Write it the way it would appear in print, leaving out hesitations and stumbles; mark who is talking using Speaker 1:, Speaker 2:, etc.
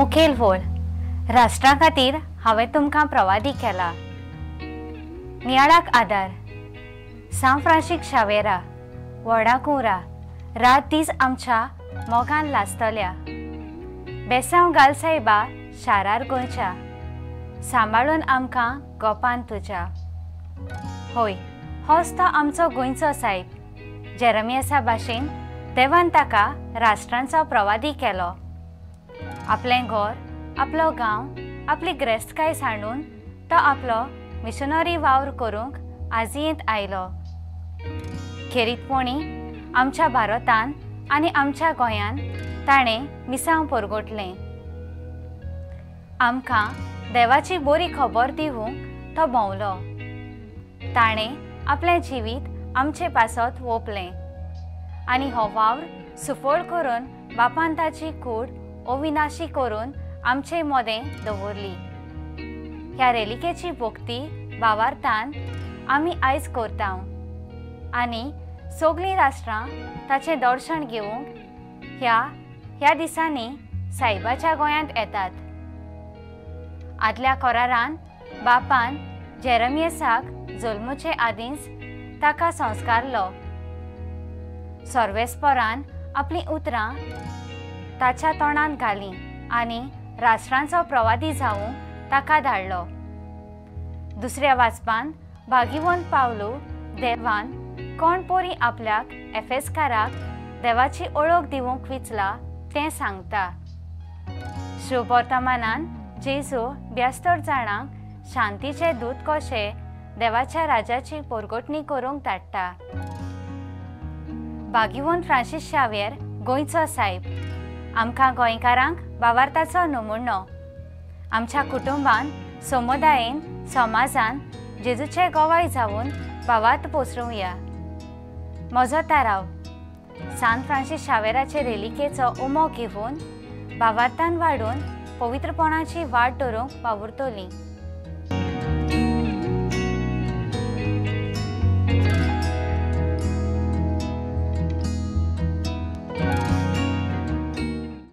Speaker 1: मुखेल वळ राष्ट्रा खातीर हांवें तुमकां प्रवादी केला। नियाळाक आदार सान फ्रांसिस शावेरा व्हडा कुंवरा रात दीस आमच्या मोगान लासतल्या। बेसांव घाल सायबा शारार गोंयच्या सांबाळून आमकां गोपान तुज्या। होय, होच तो आमचो गोंयचो सायब। जेरेमियासा भाशेन देवान ताका राष्ट्रांचो प्रवादी केलो। आपलें घर, आपलो गांव, आपली ग्रेस्तकाय सांडून तो आपलो मिशनरी वावर करूंक आजियेंत आयलो। खेरीतपणी आमच्या भारतान आनी आमच्या गोंयान ताणें मिसांव परगटलें। आमकां देवाची बरी खबर दिवंक तो भोंवलो। ताणें आपलें जिवीत आमचे पासत ओंपलें आनी हो वावर सुफळ करून बापान ताची कूड अविनाशी करून आमचे मोदें दवरली। ह्या रेलिकेची भोक्ती भावार्थान आमी आयज करतांव आनी सगळीं राष्ट्रां ताचें दर्शन घेवंक ह्या दिसांनी सायबाच्या गोंयांत येतात। आदल्या कोरारान बापान जेरेमियासाक जल्मचे आदींच ताका संस्कारलो। सर्वेस्परान आपलीं उतरां ताच्या तोंडांत घालीं आनी राष्ट्रांचो प्रवादी जावंक ताका धाडलो। दुसऱ्या वाचपान भागिवंत पावलू देवान कोण पोरी आपल्याक एफेसकाराक देवाची ओळख दिवंक विचला तें सांगता। शुभ वर्तमानान जेजू ब्यास्तर जाणांक शांतीचे दूत कशे देवाच्या राजाची परगटणी करूंक धाडटा। भागिवंत फ्रांसिस शावेर गोंयचो सायब आमकां गोंयकारांक भावार्थाचो नमुनो। आमच्या कुटुंबान समुदायेन समाजान जेजूचे गोवाय जावन भावार्थ पसरूया। म्हजो थाराव सान फ्रांसिस शावेराचे रेलिकेचो उमो घेवन भावार्थान वाडून पवित्रपणाची वाट धरूंक वावुरतलीं।